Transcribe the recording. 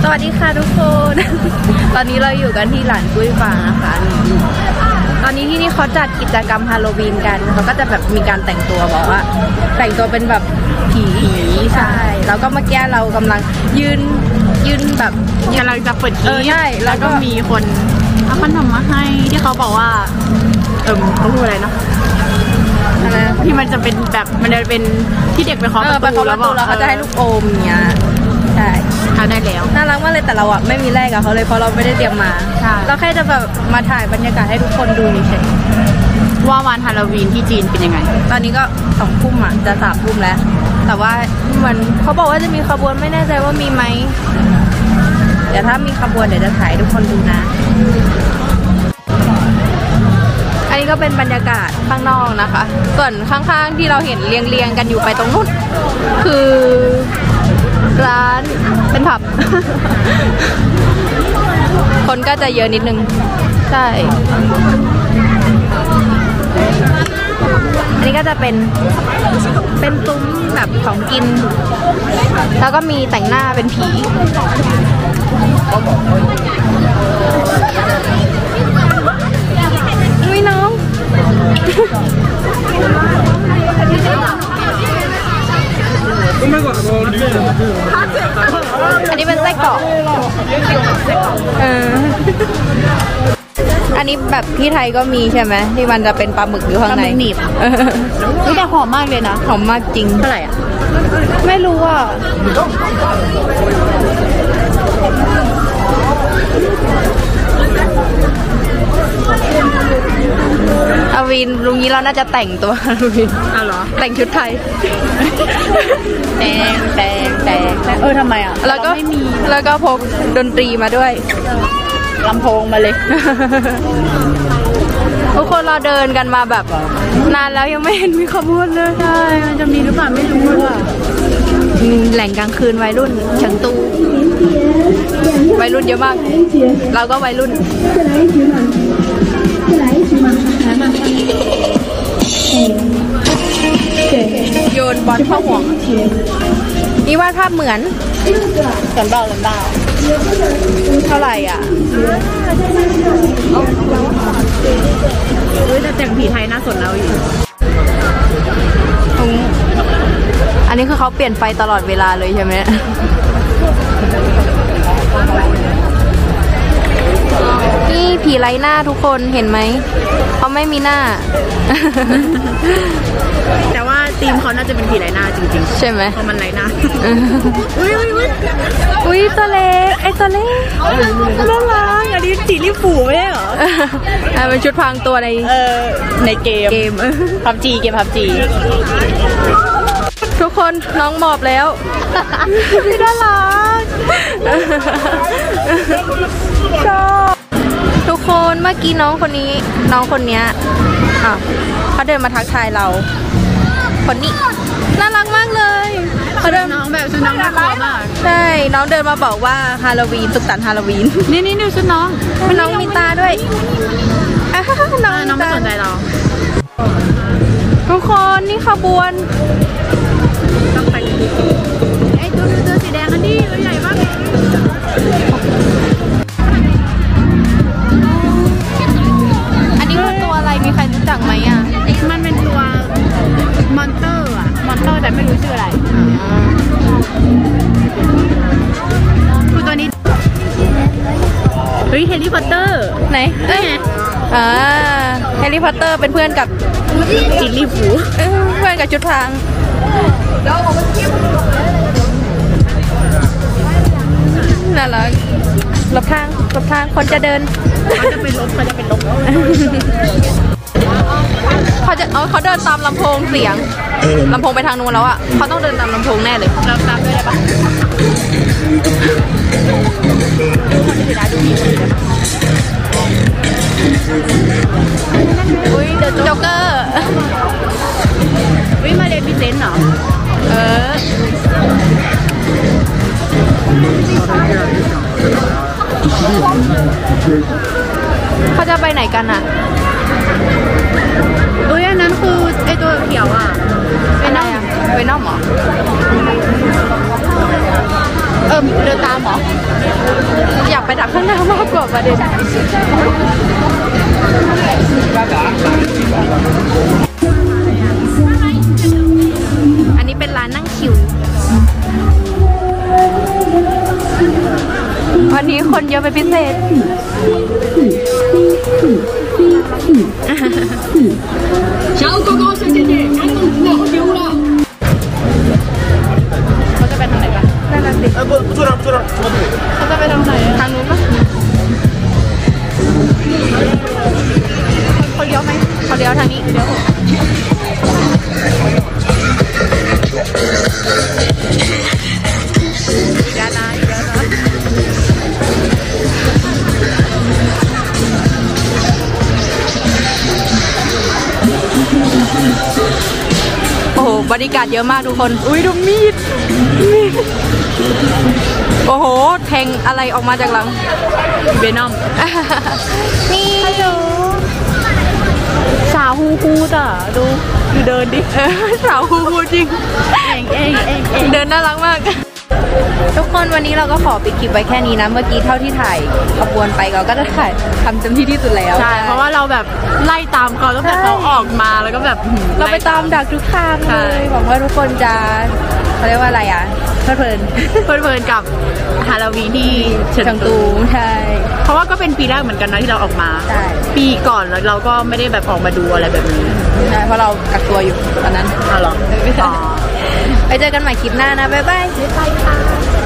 วัสดีค่ะทุกคน ตอนนี้เราอยู่กันที่หลานกุ้ยฟางนะคะตอนนี้ที่นี่เขาจัดกิจกรรมฮาโลวีนกันเขาก็จะแบบมีการแต่งตัวบอกว่าแต่งตัวเป็นแบบผีใช่แล้วก็เมื่อกี้เรากำลังยืนแบบกำลังจะเปิดคีใช่แล้วก็มีคนเอาขนมมาให้ที่เขาบอกว่าเขาพูดอะไรเนาะที่มันจะเป็นแบบมันจะเป็นที่เด็กไปเคาะประตูแล้วเขาจะให้ลูกอมเนี้ยใช่ทำได้แล้วน่ารักมากเลยแต่เราอ่ะไม่มีแลกกับเขาเลยเพราะเราไม่ได้เตรียมมาเราแค่จะแบบมาถ่ายบรรยากาศให้ทุกคนดูเฉยว่าวันฮาโลวีนที่จีนเป็นยังไงตอนนี้ก็2 ทุ่มอ่ะจะ3 ทุ่มแล้วแต่ว่าเหมือนเขาบอกว่าจะมีขบวนไม่แน่ใจว่ามีไหมเดี๋ยวถ้ามีขบวนเดี๋ยวจะถ่ายทุกคนดูนะอันนี้ก็เป็นบรรยากาศข้างนอกนะคะส่วนข้างๆที่เราเห็นเรียงกันอยู่ไปตรงนู้นคือร้านเป็นผับ คนก็จะเยอะนิดนึงใช่อันนี้ก็จะเป็นซุ้มแบบของกินแล้วก็มีแต่งหน้าเป็นผีอุ้ยน้องอันนี้เป็นไส้กรอกอันนี้แบบที่ไทยก็มีใช่ไหมที่มันจะเป็นปลาหมึกอยู่ข้างในหนีบแต่หอมมากเลยนะหอมมากจริงเท่าไหร่อ่ะไม่รู้อ่ะอาวินลุงนี้เราน่าจะแต่งตัวอาวินเหรอแต่งชุดไทยแต่ทำไมอ่ะแล้วก็พกดนตรีมาด้วยลำโพงมาเลยทุกคนเราเดินกันมาแบบนานแล้วยังไม่เห็นมีขบวนเลยใช่มันจะมีหรือเปล่าไม่รู้อ่ะแหล่งกลางคืนวัยรุ่นเฉิงตูวัยรุ่นเยอะมากเราก็วัยรุ่นโยนบอลเข้าห่วงนี่วาดภาพเหมือนเหมือนเบาเท่าไหร่อ่ะแต่แต่งผีไทยน่าสนเราอยู่อันนี้คือเขาเปลี่ยนไฟตลอดเวลาเลยใช่ไหมนี่ผีไร้หน้าทุกคนเห็นไหมเขาไม่มีหน้าแต่ว่าธีมเขาน่าจะเป็นผีไร้หน้าจริงๆใช่ไหมเพราะมันไร้หน้าอุ้ยตัวเล็กไอ้ตัวเล็กน่ารักอันนี้สีรีบฝูไม่ได้เหรอเป็นชุดพรางตัวในเกมพับจีทุกคนน้องหมอบแล้วน่ารักชอบทุกคนเมื่อกี้น้องคนนี้เขาเดินมาทักทายเราคนนี้น่ารักมากเลยเขาเดินน้องแบบชุดน้องน่ารักมากใช่น้องเดินมาบอกว่าฮาโลวีนสุขสันต์ฮาโลวีนนี่ดูชุดน้องมีตาด้วยน้องไม่สนใจเราทุกคนนี่ขบวนต้องไปไอ้ตัวสีแดงอันนี้ตัวใหญ่มากอันนี้คือตัวอะไรมีใครรู้จักไหมอ่ะมันเป็นตัวมอนเตอร์แต่ไม่รู้ชื่ออะไรคือตัวนี้เฮ้ยแฮร์รี่พอตเตอร์ไหนแฮร์รี่พอตเตอร์เป็นเพื่อนกับจิลลี่ฟูเพื่อนกับชุดพรางน่ารักหลบทางคนจะเดินเขาจะเป็นลบเขาเดินตามลำโพงเสียงลำโพงไปทางนู้นแล้วอ่ะเขาต้องเดินตามลำโพงแน่เลยเราตามด้วยได้ปะอุ้ยเดอะโจ๊กเกอร์มาเรียนพิเศษเหรอเขาจะไปไหนกันอ่ะอันนั้นคือไอตัวเขียวอ่ะเวนอมเหรอเดินตามเหรอไปดักข้างหน้ามากกว่าประเด็นอันนี้เป็นร้านนั่งคิววันนี้คนเยอะเป็นพิเศษ小狗狗小姐姐赶紧我丢了เขาจะไปทางไหนกันนั่นน่ะสิเขาจะไปทางไหนทางนู้นปะเขาเลี้ยวไหมเขาเลี้ยวทางนี้เลี้ยวอย่านะอย่านะโอ้โหบริการเยอะมากทุกคนอุ้ยดูมีดโอ้โหแทงอะไรออกมาจากหลังเวนอมนี่ฮัลโหลสาวฮูจ้ะดูเดินดิสาวฮูจริงเองเดินน่ารักมากทุกคนวันนี้เราก็ขอปิดคลิปไว้แค่นี้นะเมื่อกี้เท่าที่ถ่ายขบวนไปเราก็ได้ถ่ายทำเต็มที่ที่สุดแล้วใช่เพราะว่าเราแบบไล่ตามเขาตั้งแต่เขาออกมาแล้วก็แบบเราไปตามดักทุกทางเลยหวังว่าทุกคนจะเขาเรียกว่าอะไรอ่ะเพลินกับฮาโลวีนที่เฉิงตูใช่เพราะว่าก็เป็นปีแรกเหมือนกันนะที่เราออกมาใช่ปีก่อนแล้วเราก็ไม่ได้แบบออกมาดูอะไรแบบนี้ใช่เพราะเรากักตัวอยู่ตอนนั้นอ๋อเหรอไปเจอกันใหม่คลิปหน้านะบ๊ายบายค่ะ